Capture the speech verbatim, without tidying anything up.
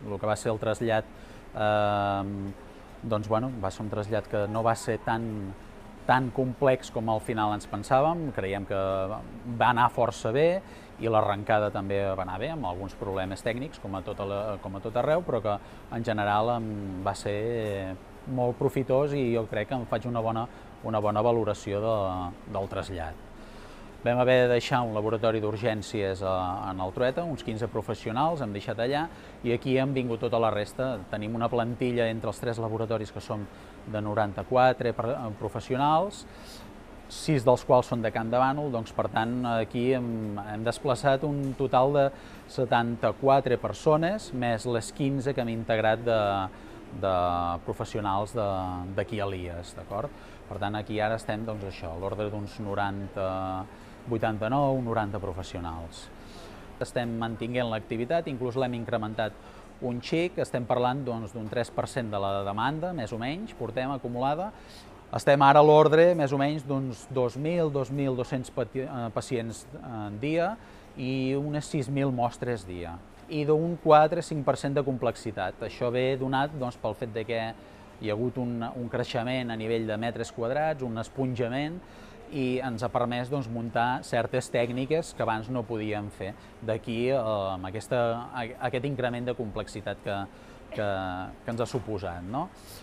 el que va ser el trasllat, eh, doncs, bueno, va ser un trasllat que no va ser tan, tan complex com al final ens pensàvem. Creiem que va anar força bé i l'arrencada també va anar bé, amb alguns problemes tècnics, com a tot, la, com a tot arreu, però que en general va ser molt profitós i jo crec que em faig una bona, una bona valoració de, del trasllat. Vam haver de deixar un laboratori d'urgències en el Trueta, uns quinze professionals, hem deixat allà, i aquí hem vingut tota la resta. Tenim una plantilla entre els tres laboratoris que som de noranta-quatre professionals, sis dels quals són de Camp de Bànol, doncs per tant aquí hem, hem desplaçat un total de setanta-quatre persones, més les quinze que hem integrat de, de professionals d'aquí a l'I E S, d'acord? Per tant, aquí ara estem, doncs, això, a l'ordre d'uns noranta, vuitanta-nou, noranta professionals. Estem mantinguent l'activitat, inclús l'hem incrementat un xic, estem parlant doncs d'un tres per cent de la demanda, més o menys, portem acumulada. Estem ara a l'ordre, més o menys, d'uns dos mil, dos mil dos-cents pacients dia i unes sis mil mostres dia. I d'un quatre a cinc per cent de complexitat. Això ve donat doncs, pel fet de que hi ha hagut un, un creixement a nivell de metres quadrats, un esponjament, i ens ha permès doncs, muntar certes tècniques que abans no podíem fer. D'aquí eh, aquest increment de complexitat que, que, que ens ha suposat, no?